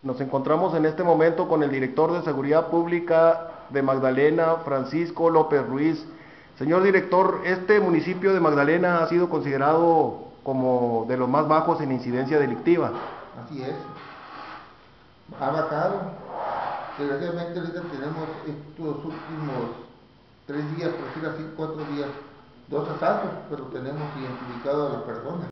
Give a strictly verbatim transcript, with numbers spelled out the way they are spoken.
Nos encontramos en este momento con el director de Seguridad Pública de Magdalena, Francisco López Ruiz. Señor director, este municipio de Magdalena ha sido considerado como de los más bajos en incidencia delictiva. Así es, ha bajado. Desgraciadamente ahorita tenemos estos últimos tres días, por decir así, cuatro días, dos asaltos, pero tenemos identificado a la persona.